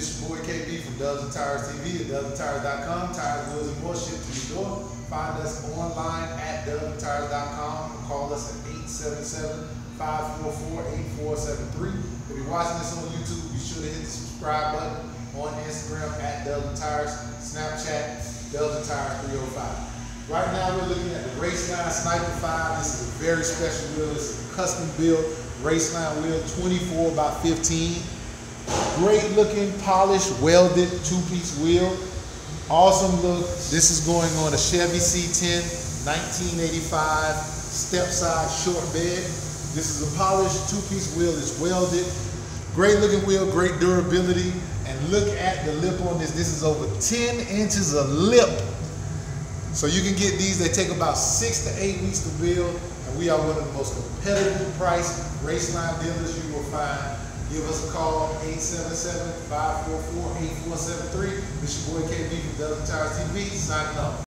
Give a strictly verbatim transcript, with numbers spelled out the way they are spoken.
This your boy K B from Dubs and Tires T V at dubs and tires dot com. Tires, wheels, and more shipped to your door. Find us online at dubs and tires dot com. Call us at eight seven seven, five four four, eight four seven three. If you're watching this on YouTube, be sure to hit the subscribe button. On Instagram at Dubs and Tires, Snapchat, Dubs and Tires three oh five. Right now we're looking at the Raceline Sniper five. This is a very special wheel. This is a custom built Raceline wheel, twenty-four by fifteen. Great looking, polished, welded two-piece wheel. Awesome look. This is going on a Chevy C ten nineteen eighty-five step side short bed. This is a polished two-piece wheel. It's welded. Great looking wheel, great durability. And look at the lip on this. This is over ten inches of lip. So you can get these. They take about six to eight weeks to build. And we are one of the most competitive priced Raceline dealers you will find. Give us a call, eight seven seven, five four four, eight four seven three. This is your boy K B from Dubs and Tires T V, signing off.